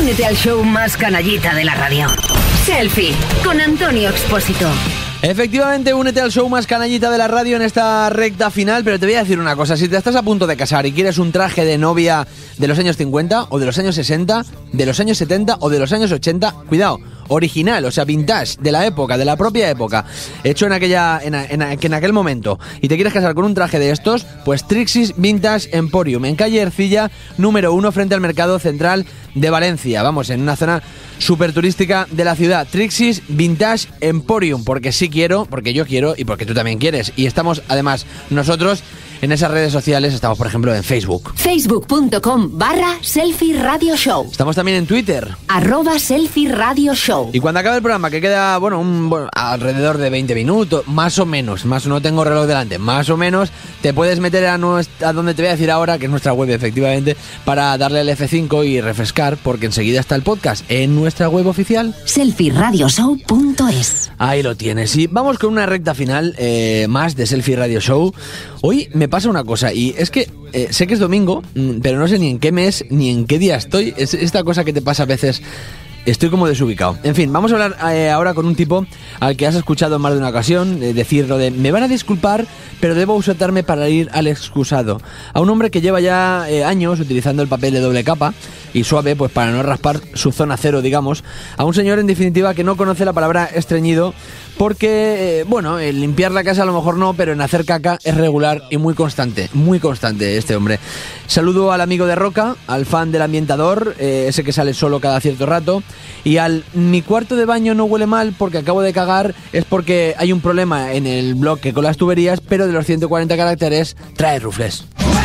Únete al show más canallita de la radio. Selfie, con Antonio Expósito. Efectivamente, únete al show más canallita de la radio en esta recta final, pero te voy a decir una cosa, si te estás a punto de casar y quieres un traje de novia de los años 50 o de los años 60, de los años 70 o de los años 80, cuidado, original, o sea, vintage, de la época, de la propia época, hecho en aquel momento, y te quieres casar con un traje de estos, pues Trixis Vintage Emporium, en calle Ercilla, número 1, frente al Mercado Central de Valencia, vamos, en una zona súper turística de la ciudad. Trixis Vintage Emporium, porque sí quiero, porque yo quiero y porque tú también quieres. Y estamos, además, nosotros en esas redes sociales, estamos, por ejemplo, en Facebook. Facebook.com/Selfie Radio Show. Estamos también en Twitter. @Selfie Radio Show. Y cuando acabe el programa, que queda, alrededor de 20 minutos, más o menos, no tengo reloj delante, más o menos, te puedes meter a donde te voy a decir ahora, que es nuestra web, efectivamente, para darle el F5 y refrescar, porque enseguida está el podcast en nuestra web oficial. selfieradioshow.es. Ahí lo tienes. Y vamos con una recta final más de Selfie Radio Show. Hoy me pasa una cosa, y es que sé que es domingo, pero no sé ni en qué mes ni en qué día estoy. Es esta cosa que te pasa a veces. Estoy como desubicado. En fin, vamos a hablar ahora con un tipo al que has escuchado en más de una ocasión decir lo de: me van a disculpar, pero debo ausentarme para ir al excusado. A un hombre que lleva ya años utilizando el papel de doble capa y suave, pues para no raspar su zona cero, digamos. A un señor, en definitiva, que no conoce la palabra estreñido, porque, en limpiar la casa a lo mejor no, pero en hacer caca es regular y muy constante este hombre. Saludo al amigo de Roca, al fan del ambientador, ese que sale solo cada cierto rato, y al mi cuarto de baño no huele mal porque acabo de cagar, es porque hay un problema en el bloque con las tuberías, pero de los 140 caracteres trae rufles.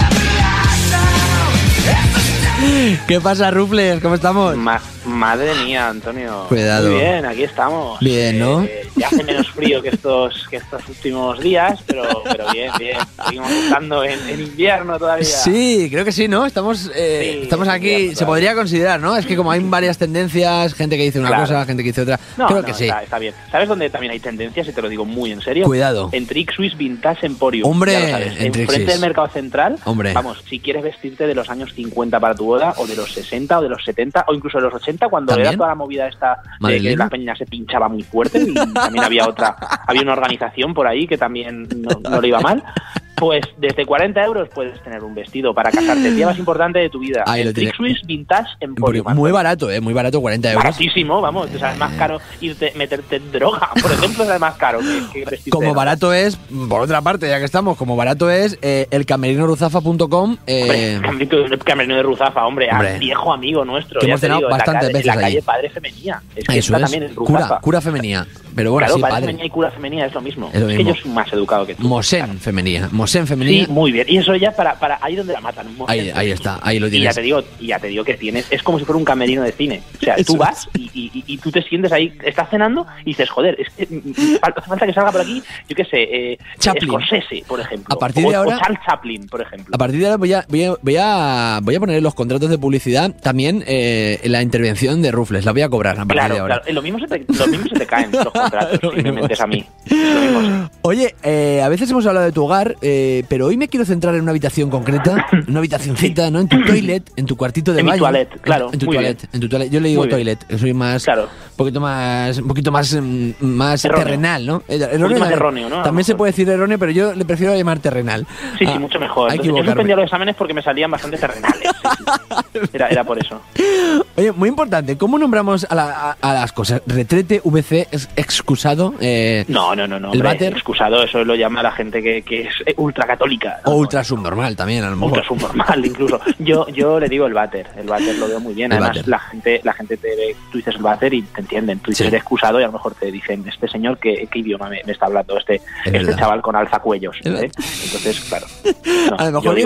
¿Qué pasa, Rufles? ¿Cómo estamos? Madre mía, Antonio. Cuidado. Muy bien, aquí estamos. Bien, ¿no? Ya hace menos frío que estos últimos días, pero bien. Seguimos estando en invierno todavía. Sí, creo que sí, ¿no? Estamos aquí, invierno, se podría considerar, ¿no? Es que como hay varias tendencias, gente que dice una cosa, gente que dice otra. Creo que sí. Está bien. ¿Sabes dónde también hay tendencias? Y te lo digo muy en serio. Cuidado. En Trixis Vintage Emporium. Hombre, en frente del Mercado Central. Hombre. Vamos, si quieres vestirte de los años 50 para tu boda, o de los 60, o de los 70, o incluso de los 80, cuando ¿también? era toda la movida esta de que la peña se pinchaba muy fuerte, y también había una organización por ahí que también no le iba mal. Pues desde 40 euros puedes tener un vestido para casarte, el día más importante de tu vida. Ahí lo tienes. Trixis Vintage Emporium. Muy barato, muy barato, 40 euros. Baratísimo, vamos. O sea, es más caro meterte en droga, por ejemplo, es más caro que vestirte. Como barato es, por otra parte, ya que estamos, como barato es elcamerinoruzafa.com. El camerino de Ruzafa, hombre, viejo amigo nuestro. Que hemos cenado bastantes veces en la calle ahí. Padre Femenía. Es que eso está es, también en Ruzafa. cura femenía. Pero bueno, claro, sí, Padre padre. Femenía y cura femenía es lo mismo. Es lo mismo. Que yo soy más educado que tú. Mosén femenía. Sí, muy bien. Y eso ya para ahí donde la matan. Ahí está, ahí lo tienes. Y ya te digo que tienes, es como si fuera un camerino de cine. O sea, tú vas y tú te sientes ahí, estás cenando y dices, joder, es que hace falta que salga por aquí, yo qué sé, Scorsese, por ejemplo. A partir de ahora, o Charles Chaplin, por ejemplo. A partir de ahora voy a poner en los contratos de publicidad también la intervención de Rufles, la voy a cobrar a partir de ahora. Claro, lo mismo se te caen los contratos si me metes a mí. Lo mismo, sí. Oye, a veces hemos hablado de tu hogar, pero hoy me quiero centrar en una habitación concreta, una habitacioncita, ¿no? En tu toilet, en tu cuartito de baño. En mi toilet, claro. En tu toilet. Yo le digo toilet, que soy más, claro, un poquito más terrenal, ¿no? Más erróneo, ¿no? También se puede decir erróneo, pero yo le prefiero llamar terrenal. Sí, mucho mejor. Yo suspendía los exámenes porque me salían bastante terrenales. Sí. Era por eso. Oye, muy importante, ¿cómo nombramos a las cosas? Retrete, VC, excusado. No. El váter. Excusado, eso lo llama la gente que es ultracatólica. O ultra subnormal también, a lo mejor. Ultra subnormal, incluso. Yo le digo el váter lo veo muy bien. Además, la gente te ve, tú dices el váter y te entienden. Tú dices el excusado y a lo mejor te dicen, este señor, ¿qué idioma me está hablando? Este chaval con alzacuellos. Entonces, claro. No,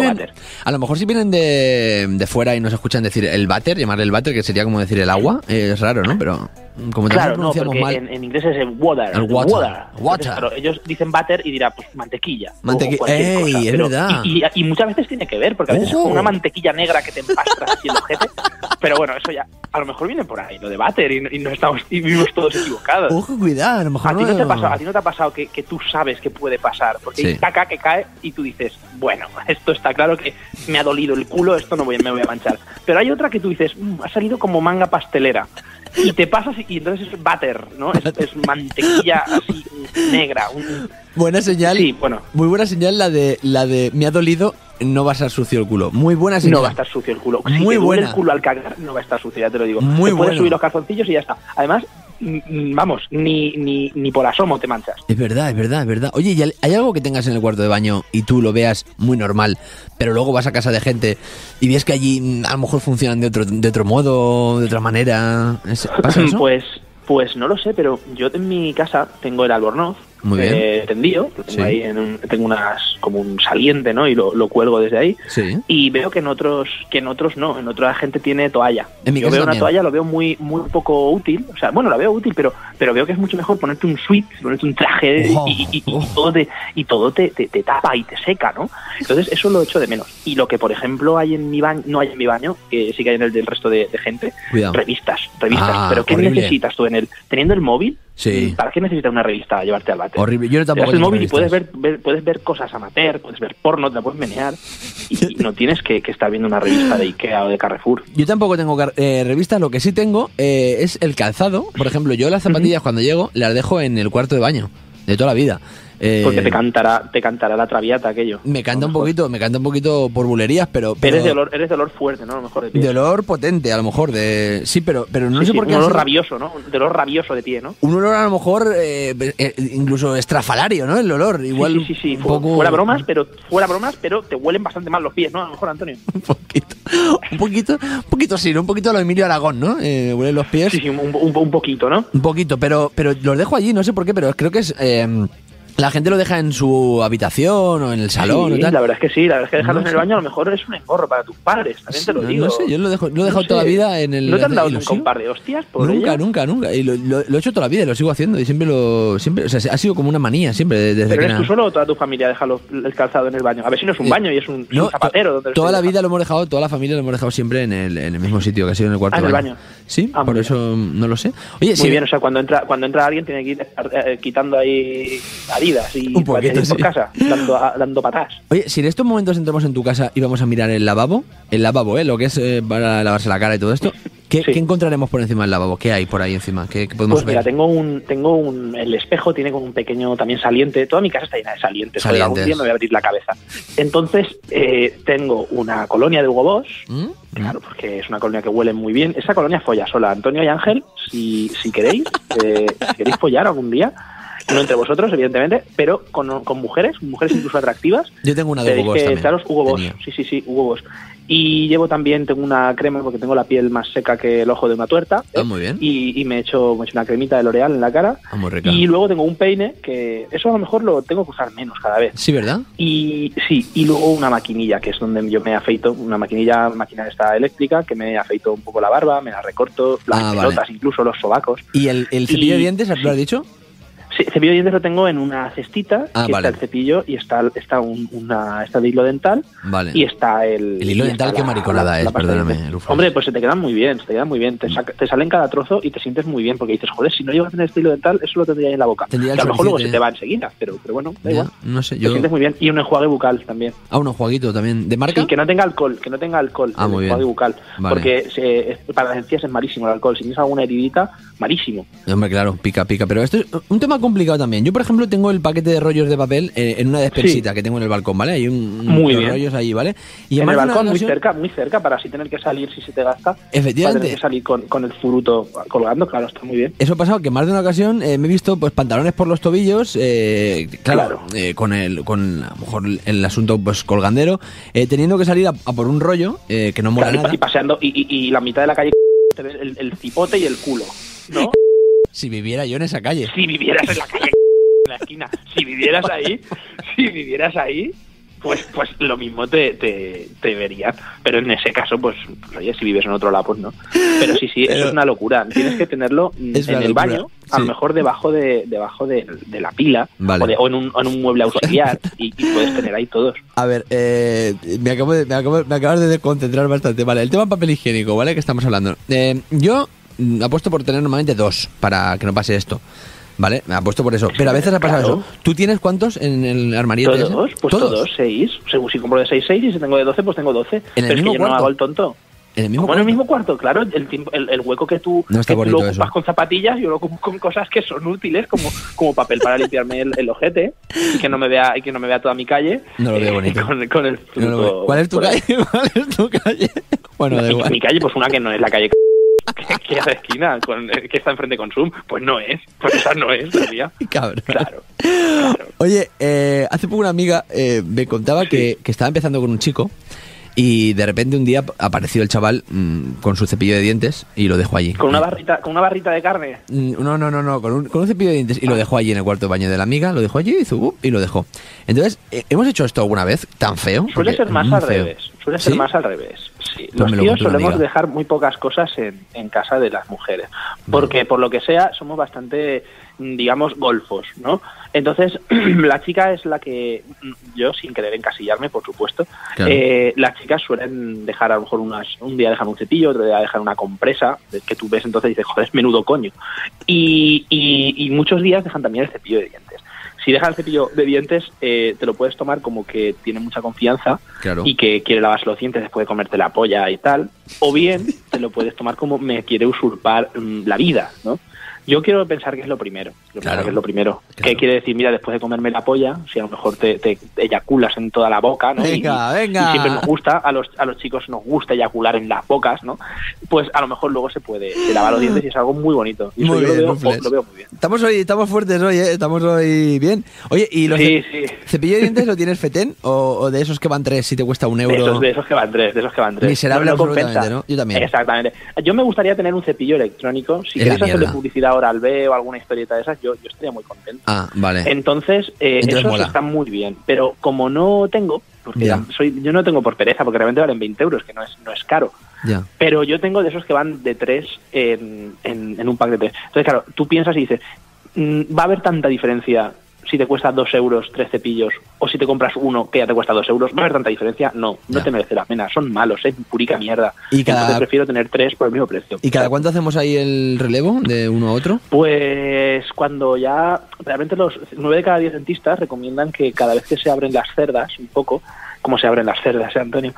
a lo mejor si vienen de fuera y nos escuchan decir el váter, llamarle el váter, que sería como decir el agua, es raro, ¿no? Pero como claro, también pronunciamos porque mal... en inglés es el water. El water. Entonces, claro, ellos dicen butter y dirá, pues mantequilla. ¡Ey, es verdad! Y muchas veces tiene que ver, porque a veces es como una mantequilla negra que te empastras así en el ojete. Pero bueno, eso ya, a lo mejor viene por ahí, lo de butter, y no estamos, y vivimos todos equivocados. Ojo, cuidado, a lo mejor ¿A ti no te ha pasado que tú sabes que puede pasar? Porque hay caca que cae y tú dices, bueno, esto está claro que me ha dolido el culo, esto me voy a manchar. Pero hay otra que tú dices, ha salido como manga pastelera. Y te pasas y entonces es butter, ¿no? Es mantequilla así negra. Buena señal. Sí, bueno. Muy buena señal la de me ha dolido, no va a estar sucio el culo. Muy buena señal. No va a estar sucio el culo. Si muy te duele buena. el culo al cagar, no va a estar sucio, ya te lo digo. Muy te puedes bueno. subir los calzoncillos y ya está. Además, vamos, ni por asomo te manchas. Es verdad. Oye, ¿y hay algo que tengas en el cuarto de baño y tú lo veas muy normal, pero luego vas a casa de gente y ves que allí a lo mejor funcionan de otro modo, de otra manera? ¿Pasa eso? Pues no lo sé, pero yo en mi casa tengo el albornoz tendido, lo tengo ahí tengo como un saliente, ¿no? Y lo cuelgo desde ahí. Sí. Y veo que en otros no, en otra gente tiene toalla. Yo veo una toalla, lo veo muy poco útil, o sea, bueno, la veo útil, pero veo que es mucho mejor ponerte un suite, ponerte un traje y todo te tapa y te seca, ¿no? Entonces eso lo echo de menos. Y lo que por ejemplo hay en mi baño, no hay en mi baño, que sí que hay en el del resto de gente, cuidado. Revistas. Pero ¿qué horrible. necesitas tú teniendo el móvil? Sí. ¿Para qué necesitas una revista a llevarte al váter? Horrible, yo tampoco. Te das el móvil y puedes ver cosas amateur, puedes ver porno, te la puedes menear y no tienes que estar viendo una revista de Ikea o de Carrefour. Yo tampoco tengo revistas, lo que sí tengo es el calzado. Por ejemplo, yo las zapatillas cuando llego las dejo en el cuarto de baño, de toda la vida. Porque te cantará la traviata aquello. Me canta un poquito por bulerías, pero eres de olor fuerte, ¿no? A lo mejor de pie. De olor potente, a lo mejor, sí, pero no sé por qué. Un olor rabioso, ¿no? De olor rabioso de pie, ¿no? Un olor a lo mejor incluso estrafalario, ¿no? El olor, igual. Sí. Un poco... Fuera bromas, pero te huelen bastante mal los pies, ¿no? A lo mejor, Antonio. un poquito sí, ¿no? Un poquito a lo Emilio Aragón, ¿no? Huelen los pies. Sí, un poquito, ¿no? Un poquito, pero los dejo allí, no sé por qué, pero creo que es... la gente lo deja en su habitación o en el salón o tal. La verdad es que sí, la verdad es que dejarlo en el baño a lo mejor es un engorro para tus padres, también te lo digo. No sé, yo lo he dejado toda la vida en el... ¿No te han dado nunca un par de hostias por ella? Nunca. Y lo he hecho toda la vida y lo sigo haciendo y siempre, o sea, ha sido como una manía siempre desde ¿Pero que eres tú solo o toda tu familia deja el calzado en el baño? A ver si no es un baño y es un zapatero. Toda la vida lo hemos dejado, toda la familia lo hemos dejado siempre en el mismo sitio, que ha sido en el cuarto de baño. Sí, por eso no lo sé. Oye, muy bien, o sea, cuando entra alguien tiene que ir quitando ahí Adidas y un poquito, por casa, dando patas. Oye, si en estos momentos entramos en tu casa y vamos a mirar el lavabo, lo que es para lavarse la cara y todo esto, ¿qué encontraremos por encima del lavabo? ¿Qué hay por ahí encima? ¿Qué podemos ver? Mira, tengo el espejo tiene como un pequeño también saliente. Toda mi casa está llena de salientes. Algún día me voy a abrir la cabeza. Entonces, tengo una colonia de Hugo Boss. Claro, porque es una colonia que huele muy bien. Esa colonia folla sola. Antonio y Ángel, si queréis, follar algún día, no entre vosotros, evidentemente, pero con mujeres incluso atractivas. Yo tengo una de Hugo Boss también. Echaros Hugo Boss. Sí, Hugo Boss. Y tengo una crema porque tengo la piel más seca que el ojo de una tuerta. Muy bien. Y me he hecho una cremita de L'Oreal en la cara. Muy rica. Y luego tengo un peine que eso a lo mejor lo tengo que usar menos cada vez. Sí, ¿verdad? Y luego una maquinilla, que es donde yo me afeito, máquina esta eléctrica, que me afeito un poco la barba, me la recorto, las pelotas, incluso los sobacos. ¿Y el cepillo de dientes, lo has dicho? Sí, cepillo de dientes lo tengo en una cestita, está el cepillo y está de hilo dental. Vale. Y está el hilo dental, qué mariconada es, perdóname. Hombre, pues se te quedan muy bien, te salen cada trozo y te sientes muy bien, porque dices, joder, si no llego a tener este hilo dental, eso lo tendría ahí en la boca. Que a lo mejor luego se te va enseguida, pero bueno, da igual. No sé, te sientes muy bien. Y un enjuague bucal también. Un enjuaguito también, ¿de marca? Sí, que no tenga alcohol, muy bien. Enjuague bucal, vale. Porque para las encías es malísimo el alcohol, si tienes alguna heridita, malísimo. Hombre, claro, pica, pero esto es un tema complicado también. Yo, por ejemplo, tengo el paquete de rollos de papel en una despensita que tengo en el balcón, ¿vale? Hay unos rollos ahí, ¿vale? Y en el balcón muy cerca, para así tener que salir si se te gasta. Efectivamente. Para tener que salir con el furuto colgando, claro, está muy bien. Eso ha pasado, que más de una ocasión me he visto pues pantalones por los tobillos, claro. Con a lo mejor el asunto pues colgandero, teniendo que salir a por un rollo que no mola nada. Y paseando, y la mitad de la calle te ves el cipote y el culo, ¿no? Si viviera yo en esa calle. Si vivieras en la calle, en la esquina, si vivieras ahí, pues lo mismo te verían. Pero en ese caso, pues oye, si vives en otro lado, pues no. Pero sí, eso es una locura. Tienes que tenerlo en el baño, a lo mejor debajo de la pila, vale. o en un mueble auxiliar, y puedes tener ahí todos. A ver, me acabas de desconcentrar bastante. Vale, el tema papel higiénico, ¿vale? Que estamos hablando. Yo apuesto por tener normalmente 2 para que no pase esto. Vale, me apuesto por eso. Pero a veces ha pasado eso. ¿Tú tienes cuántos en el armario? ¿Todos? Pues todos, 6. Según si compro de 6, y si tengo de 12, pues tengo 12. Pero es que yo no hago el tonto. ¿En el mismo cuarto? En el mismo cuarto, claro. El hueco que tú no está bonito lo ocupas eso. con zapatillas, yo lo ocupo con cosas que son útiles, como papel para limpiarme el ojete, y que no me vea toda mi calle. No lo veo bonito. Con el fruto. ¿Cuál es tu calle? ¿Cuál es tu calle? Bueno, da igual. Mi calle, pues una que no es la calle que es de esquina, que está enfrente con Zoom, pues no es, pues esa no es la mía. Cabrón. Claro. Oye, hace poco una amiga me contaba que estaba empezando con un chico y de repente un día apareció el chaval con su cepillo de dientes y lo dejó allí. ¿Con una barrita de carne? No, con un cepillo de dientes y lo dejó allí en el cuarto de baño de la amiga, lo dejó allí y lo dejó. Entonces, ¿hemos hecho esto alguna vez tan feo? Suele ser más al revés. Ser más al revés. Sí, los tíos solemos dejar muy pocas cosas en casa de las mujeres, porque por lo que sea somos bastante, digamos, golfos, ¿no? Entonces la chica es la que, yo sin querer encasillarme, por supuesto, claro. Las chicas suelen dejar a lo mejor un día dejan un cepillo, otro día dejan una compresa que tú ves, entonces dices, joder, menudo coño, y muchos días dejan también el cepillo de dientes. Si dejas el cepillo de dientes, te lo puedes tomar como que tiene mucha confianza, claro. Y que quiere lavarse los dientes después de comerte la polla y tal. O bien te lo puedes tomar como me quiere usurpar la vida, ¿no? Yo quiero pensar que es lo primero. Claro. Claro. ¿Qué quiere decir? Mira, después de comerme la polla, si a lo mejor te eyaculas en toda la boca, ¿no? Venga. Y siempre nos gusta, a los chicos nos gusta eyacular en las bocas, ¿no? Pues a lo mejor luego se lava los dientes y es algo muy bonito. Y muy eso bien, lo veo muy bien. Estamos fuertes hoy, ¿eh? Estamos hoy bien. Oye, ¿y los cepillo de dientes lo tienes fetén o de esos que van 3 si te cuesta €1? De esos que van 3. Miserable absolutamente, ¿no? Yo también. Exactamente. Yo me gustaría tener un cepillo electrónico. Si quieres hacerle publicidad ahora al B o alguna historieta de esas, yo estaría muy contento. Ah, vale. Entonces esos están muy bien, pero como no tengo, porque yo no tengo por pereza, porque realmente valen 20 euros, que no es caro. Ya. Pero yo tengo de esos que van de 3 en un pack de 3. Entonces, claro, tú piensas y dices, ¿va a haber tanta diferencia si te cuesta 2 euros 3 cepillos o si te compras uno que ya te cuesta 2 euros? ¿Va a haber tanta diferencia? No te merece la pena. Son malos, purica mierda. Entonces prefiero tener 3 por el mismo precio. ¿Y cada cuánto hacemos ahí el relevo de uno a otro? Pues cuando ya realmente los 9 de cada 10 dentistas recomiendan que cada vez que se abren las cerdas un poco, como se abren las cerdas, Antonio,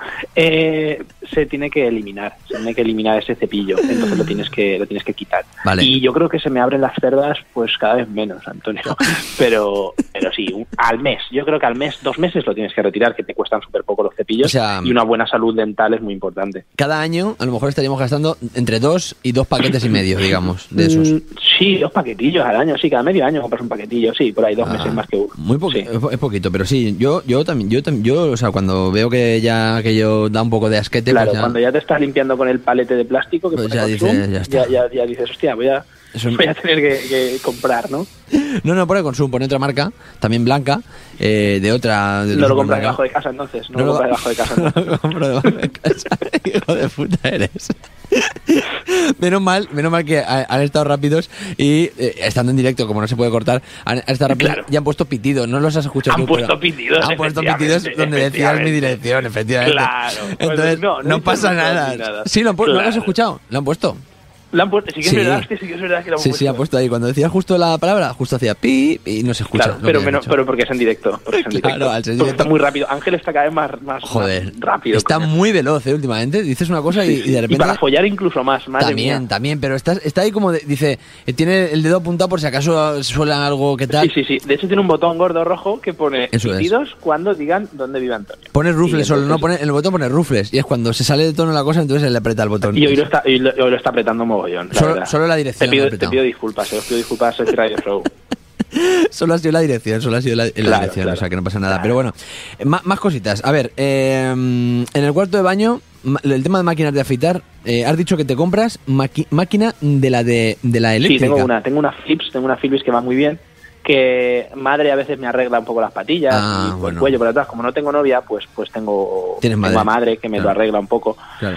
se tiene que eliminar ese cepillo, entonces lo tienes que quitar. Vale. Y yo creo que se me abren las cerdas pues cada vez menos, Antonio, pero sí, al mes, yo creo que al mes, 2 meses lo tienes que retirar, que te cuestan súper poco los cepillos, o sea, y una buena salud dental es muy importante. Cada año a lo mejor estaríamos gastando entre 2 y 2 paquetes y medio, digamos, de esos. Sí, 2 paquetillos al año, sí, cada medio año compras un paquetillo, sí, por ahí 2 meses más que uno. Muy poquito, es poquito, pero sí, yo también, o sea, cuando veo que ya aquello da un poco de asquete, claro, pues cuando ya te estás limpiando con el palete de plástico que pues ya dices, hostia, voy a tener que comprar, ¿no? No, pone Consum, pone otra marca, también blanca, de otra... No lo compras debajo de casa, entonces. No lo compras debajo de casa, entonces. No lo compro debajo de casa. Hijo de puta eres. Menos mal que han estado rápidos y estando en directo, como no se puede cortar, han estado rápidos, claro. Y han puesto pitidos. No los has escuchado tú, puesto pitidos. Han puesto pitidos donde decías mi dirección, efectivamente. Claro. Entonces, no pasa nada. Sí, ¿no lo has escuchado? Lo han puesto. ¿La han puesto? Sí que es verdad que lo han puesto. Sí, ha puesto ahí. Cuando decía justo la palabra, justo hacía pi y no se escucha. Claro, pero porque es en directo. Claro, al ser directo. Está muy rápido. Ángel está cada vez más rápido. Está muy veloz, últimamente. Dices una cosa y de repente... Y para follar incluso más. También, pero está ahí como... dice, tiene el dedo apuntado por si acaso suena algo que tal. Sí. De hecho tiene un botón gordo rojo que pone pitidos cuando digan dónde vive Antonio. Pone rufles solo, no pone el botón, pone rufles. Y es cuando se sale de tono la cosa, entonces él le aprieta el botón. Y hoy lo está apretando mogollón. Solo la dirección. Te pido disculpas, soy Radio Show. Solo ha sido la dirección, claro. O sea que no pasa nada. Claro. Pero bueno, más cositas. A ver, en el cuarto de baño, el tema de máquinas de afeitar, has dicho que te compras máquina de la eléctrica. Sí, tengo una Philips que va muy bien, que madre a veces me arregla un poco las patillas y el cuello por atrás. Como no tengo novia, pues tengo a madre que me lo arregla un poco. Claro.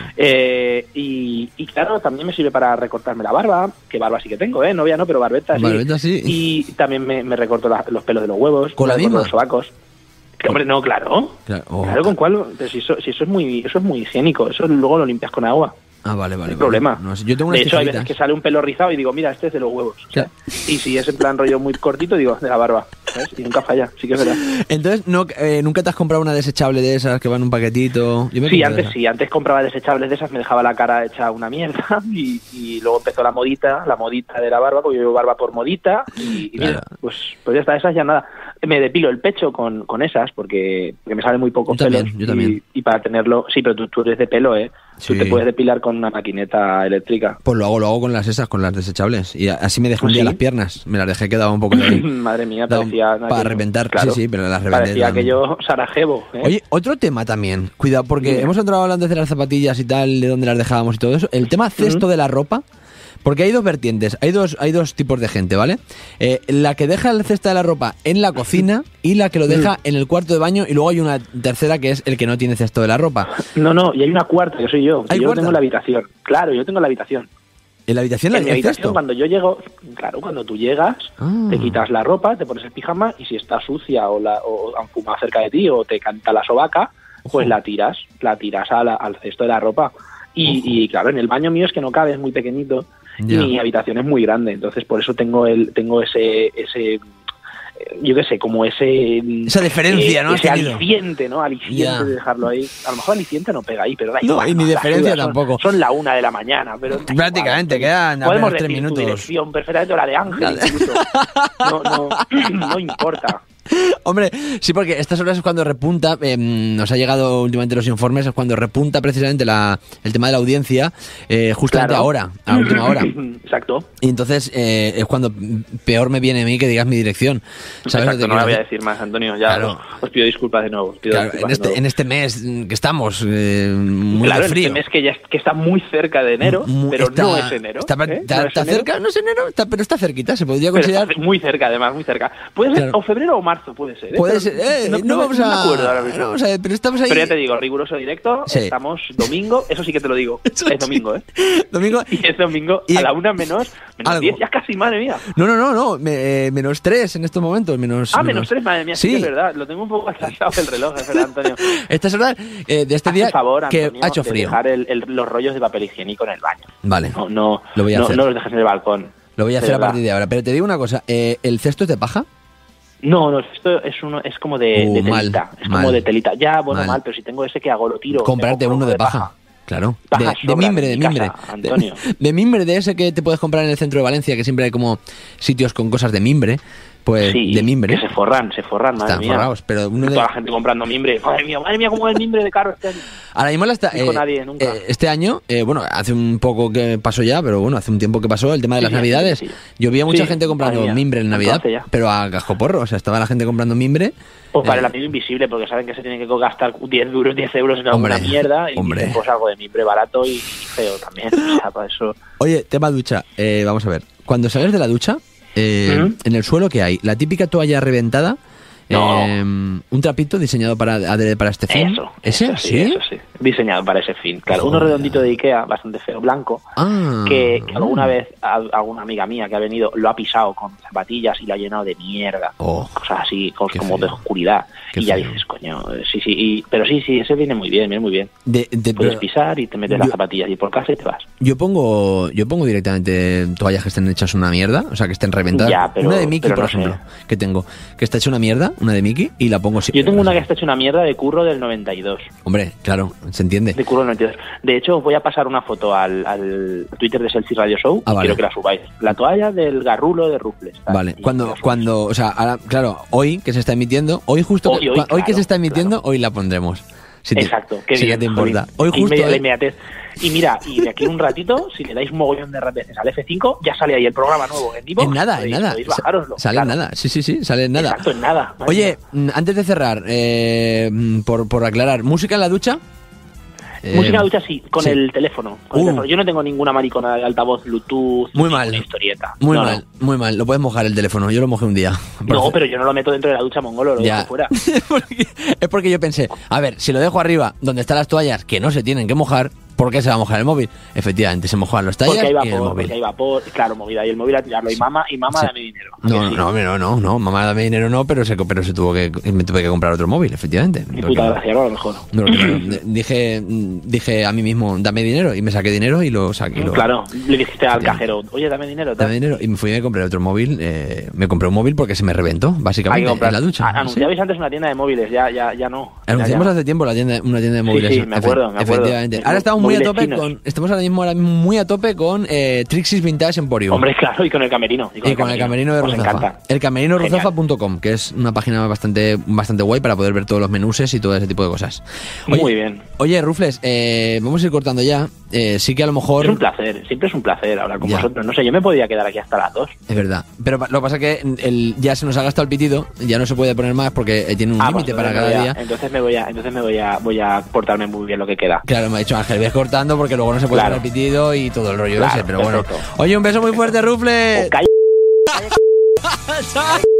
Y claro, también me sirve para recortarme la barba, que barba sí que tengo, novia no, pero barbeta sí. Barbeta sí. Y también me recorto los pelos de los huevos. ¿Con la misma? Los sobacos. Que, hombre, no, claro. Claro, ¿con cuál? Pero si eso es muy higiénico. Eso luego lo limpias con agua. Ah, vale. No hay problema. No, yo tengo de hecho, hay veces que sale un pelo rizado y digo, mira, este es de los huevos. Claro. Y si es en plan rollo muy cortito, digo, de la barba. ¿Sabes? Y nunca falla, sí que es verdad. Entonces, ¿nunca te has comprado una desechable de esas que van en un paquetito? Antes compraba desechables de esas, me dejaba la cara hecha una mierda y luego empezó la modita de la barba, porque yo llevo barba por modita y claro. Mira, pues ya está, esas ya nada. Me depilo el pecho con esas porque me sale muy pocos pelos. Yo también. Y para tenerlo, sí, pero tú eres de pelo, Sí. Tú te puedes depilar con una maquineta eléctrica. Pues lo hago con las desechables. Y así me dejé un día las piernas. Me las dejé que daba un poco de... Madre mía, parecía... Para reventar, claro, sí, pero las reventé. Parecía aquello Sarajevo. Oye, otro tema también. Cuidado, porque hemos entrado hablando de las zapatillas y tal, de dónde las dejábamos y todo eso. El tema cesto de la ropa... Porque hay dos vertientes, hay dos tipos de gente, ¿vale? La que deja el cesto de la ropa en la cocina y la que lo deja en el cuarto de baño, y luego hay una tercera que es el que no tiene cesto de la ropa. No, y hay una cuarta, que soy yo. Yo lo tengo en la habitación. Claro, yo tengo en la habitación. ¿En la habitación en mi habitación, cuando yo llego, claro, cuando tú llegas, te quitas la ropa, te pones el pijama y si está sucia o han fumado cerca de ti o te canta la sobaca, pues la tiras al cesto de la ropa. Y claro, en el baño mío es que no cabe, es muy pequeñito. Y mi habitación es muy grande, entonces por eso tengo ese yo qué sé, como esa diferencia, ¿no? Ese aliciente, ¿no? Aliciente de dejarlo ahí. A lo mejor aliciente no pega ahí, pero da igual. No, y ni diferencia tampoco. Son la 1 de la mañana, pero prácticamente quedan apenas 3 minutos. Tu dirección perfectamente, o la de Ángel, incluso. No importa. Hombre, sí, porque estas horas es cuando repunta, nos ha llegado últimamente los informes, es cuando repunta precisamente el tema de la audiencia, justamente ahora, a última hora. Exacto. Y entonces es cuando peor me viene a mí que digas mi dirección. ¿Sabes? Exacto, no la voy a decir más, Antonio, ya os pido disculpas de nuevo. En este mes que estamos, muy claro, frío. En este mes que está muy cerca de enero, pero no es enero. ¿Está cerca? No es enero, pero está cerquita, se podría considerar. Está muy cerca, además, muy cerca. Puede ser o febrero o marzo, puede ser. Puede ser, no vamos a ver, pero estamos ahí. Pero ya te digo, riguroso directo, estamos domingo, eso sí que te lo digo, es domingo, Domingo. Y es domingo a la 1 menos 10, ya casi, madre mía. No, menos 3 en estos momentos, menos 3, madre mía, sí que es verdad, lo tengo un poco atrasado el reloj, es verdad, Antonio. Estas horas de este día, favor, que Antonio, ha hecho frío. Dejar los rollos de papel higiénico en el baño. Vale, lo voy a hacer. No los dejes en el balcón. Lo voy a hacer a partir de ahora, pero te digo una cosa, ¿el cesto es de paja? No, esto es como de telita. Como de telita. Ya, bueno, mal, pero si tengo ese que hago, lo tiro. Comprarte uno de paja. Claro. De mimbre. Antonio. De mimbre, de ese que te puedes comprar en el centro de Valencia, que siempre hay como sitios con cosas de mimbre. Pues sí, de mimbre. Que se forran, madre Están mía. forrados, pero toda la gente comprando mimbre. Madre mía, cómo es el mimbre de caro este año. Ahora mismo nadie, nunca. Este año, bueno, hace un poco que pasó ya, pero bueno, hace un tiempo que pasó el tema de las Navidades. Sí. Yo vi a mucha gente comprando mimbre en Navidad, pero a cascoporro, o sea, estaba la gente comprando mimbre. Pues para el amigo invisible, porque saben que se tienen que gastar 10 euros en alguna mierda y dicen, pues algo de mimbre barato y feo también. O sea, para eso. Oye, tema ducha, vamos a ver. Cuando sales de la ducha, en el suelo, ¿qué hay? La típica toalla reventada. Un trapito diseñado para este fin. Eso sí. Diseñado para ese fin, claro. Uno redondito de Ikea, bastante feo, blanco, que alguna vez alguna amiga mía que ha venido lo ha pisado con zapatillas y lo ha llenado de mierda. Cosas así, como de oscuridad. Y ya dices, coño, sí. Pero sí, ese viene muy bien, puedes pisar y te metes las zapatillas y por casa y te vas. Yo pongo directamente toallas que estén hechas una mierda, o sea, que estén reventadas. Una de Mickey, por ejemplo, que tengo, que está hecha una mierda, una de Mickey, y la pongo siempre. Yo tengo una que está hecha una mierda de Curro del 92. Hombre, claro, se entiende. De Curro del 92. De hecho, os voy a pasar una foto al Twitter de Selfie Radio Show. Vale. Quiero que la subáis. La toalla del garrulo de Rufles. Vale, cuando, o sea, ahora, claro, hoy que se está emitiendo, hoy que se está emitiendo, hoy la pondremos. Exacto, qué bien. Si te importa. Hoy justo. Y mira, y de aquí un ratito, si le dais un mogollón de veces al F5, ya sale ahí el programa nuevo en vivo. En nada. Podéis bajároslo. Sale en nada, sí, sale en nada. Exacto, en nada. Oye, antes de cerrar, por aclarar, ¿música en la ducha? Música en la ducha sí, con el teléfono. Yo no tengo ninguna maricona de altavoz, Bluetooth, muy mal. Historieta. Muy mal. Lo puedes mojar el teléfono. Yo lo mojé un día. No, pero yo no lo meto dentro de la ducha, mongolo, lo dejo fuera. Es porque yo pensé, a ver, si lo dejo arriba, donde están las toallas que no se tienen que mojar, ¿por qué se va a mojar el móvil? Efectivamente, se mojan los tallas y el móvil. Porque hay vapor, claro, movida y el móvil a tirarlo. Y mamá, dame dinero. No, mamá dame dinero no, pero me tuve que comprar otro móvil, efectivamente. Mi puta gracia, a lo mejor. Dije a mí mismo, dame dinero, y me saqué dinero y lo saqué. Claro, le dijiste al cajero, oye, dame dinero. Dame dinero, y me fui y me compré otro móvil. Me compré un móvil porque se me reventó, básicamente, en la ducha. Anunciabais antes una tienda de móviles, ya no. Anunciamos hace tiempo una tienda de móviles. Sí, me acuerdo. Efectivamente. Ahora estamos ahora mismo muy a tope con Trixie's Vintage Emporium. Hombre, claro, y con el camerino. Y con el camerino de Ruzafa. El camerinoruzafa.com, que es una página bastante guay para poder ver todos los menuses y todo ese tipo de cosas. Muy bien. Oye, Rufles, vamos a ir cortando ya. Sí que a lo mejor... Es un placer, siempre es un placer hablar con vosotros. No sé, yo me podría quedar aquí hasta las 2. Es verdad. Pero lo que pasa es que ya se nos ha gastado el pitido, ya no se puede poner más porque tiene un límite para cada día. Entonces voy a portarme muy bien lo que queda. Claro, me ha dicho Ángel, ves cortando porque luego no se puede poner el pitido y todo el rollo ese, pero perfecto. Bueno. Oye, un beso muy fuerte, Rufles. Chao.